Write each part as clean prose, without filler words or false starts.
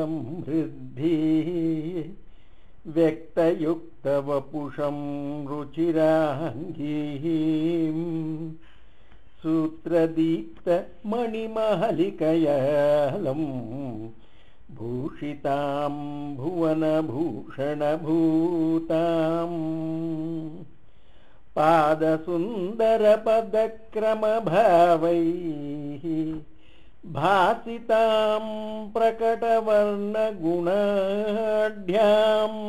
समृद्धिः व्यक्तयुक्तवपुषं रुचिराङ्गीः सूत्रदीप्तमणिमहलिकयालं भूषितां भुवनभूषणभूताम् पादसुन्दरपदक्रमभावैः भासितां प्रकटवर्णगुणाढ्याम्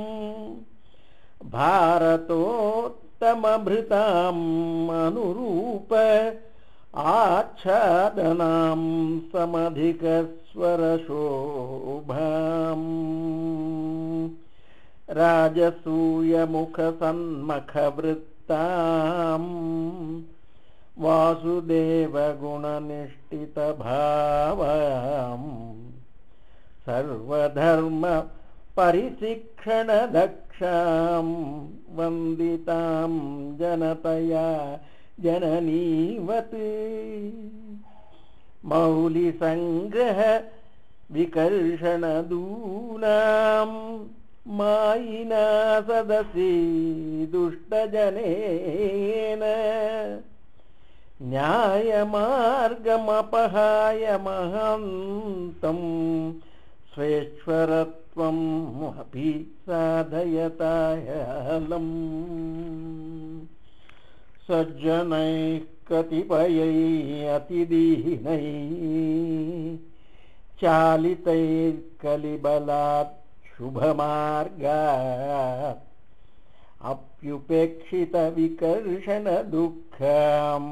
भारतोत्तमभृताम् अनुरूप आच्छादनां समधिकस्वरशोभाम् राजसूयमुखसन्मुखवृत्ताम् वासुदेवगुणनिष्ठितभावाम् सर्वधर्मपरिशिक्षणदक्षां वन्दितां जनतया जननीवत् मौलिसङ्ग्रह विकर्षणदूनां मायिना सदसि दुष्टजनेन न्यायमार्गमपहाय महान्तं स्वेश्वरत्वम् अपि साधयतायालम् सज्जनैः कतिपयैः अतिदीनैः चालितैर्कलिबलात् शुभमार्गात् अप्युपेक्षितविकर्षणदुःखं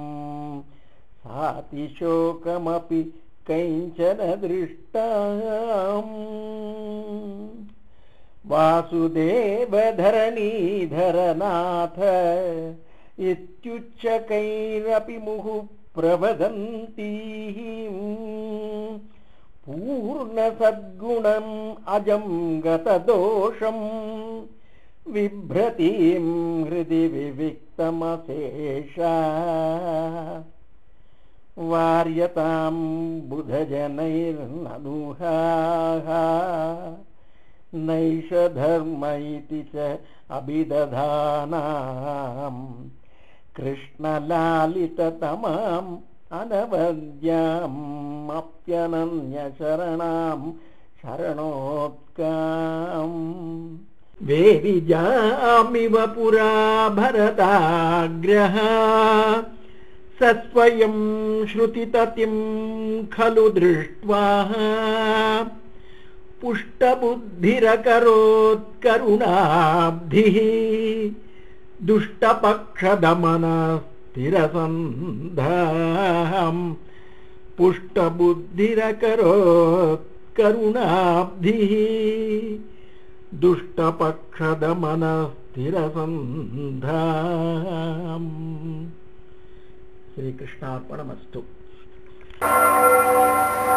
सातिशोकमपि कैञ्चन दृष्टाम् वासुदेवधरणीधरनाथ इत्युच्चकैरपि मुहुः प्रवदन्ति पूर्णसद्गुणम् अजं गतदोषं बिभ्रतीं हृदि विविक्तमशेषा वार्यतां बुधजनैर्ननुहाः नैष धर्म इति च अभिदधानां कृष्णलालिततमाम् अनवद्याम् अप्यनन्यशरणां शरणोत्काम् वेदिजामिव पुरा भरताग्रः स स्वयं श्रुतिततिं खलु दृष्ट्वा पुष्टबुद्धिरकरोत्करुणाब्धिः दुष्टपक्षदमनस्थिरसन्धाम् पुष्टबुद्धिरकरोत्करुणाब्धिः दुष्टपक्षदमनस्थिरसन्धाम्। श्रीकृष्णार्पणमस्तु।